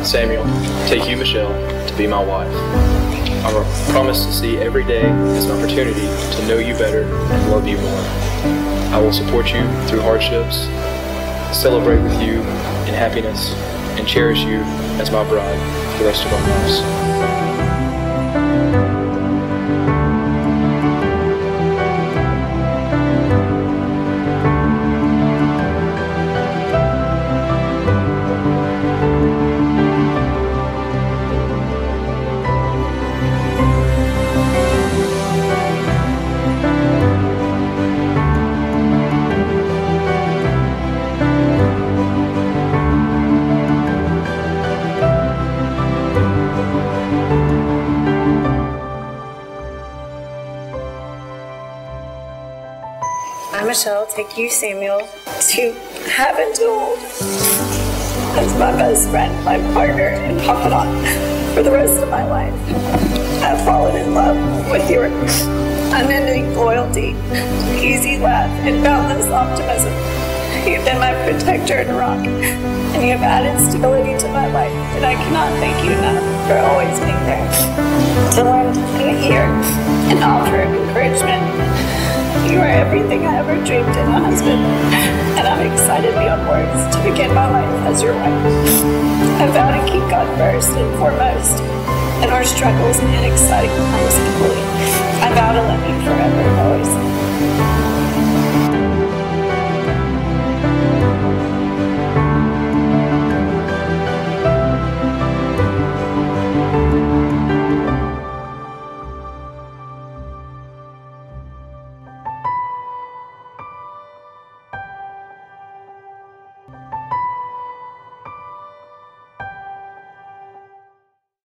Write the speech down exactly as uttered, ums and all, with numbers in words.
Samuel, take you, Michelle, to be my wife. I promise to see every day as an opportunity to know you better and love you more. I will support you through hardships, celebrate with you in happiness, and cherish you as my bride for the rest of our lives. I, Michelle, take you, Samuel, to heaven to hold as my best friend, my partner, and confidant for the rest of my life. I've fallen in love with your unending loyalty, easy laugh, and boundless optimism. You've been my protector and rock, and you have added stability to my life, and I cannot thank you enough for always being there to learn and hear and offer encouragement. You are everything I ever dreamed in a husband, and I'm excited beyond words to begin my life as your wife. I vow to keep God first and foremost, and our struggles and exciting times equally. I vow to love you forever and always.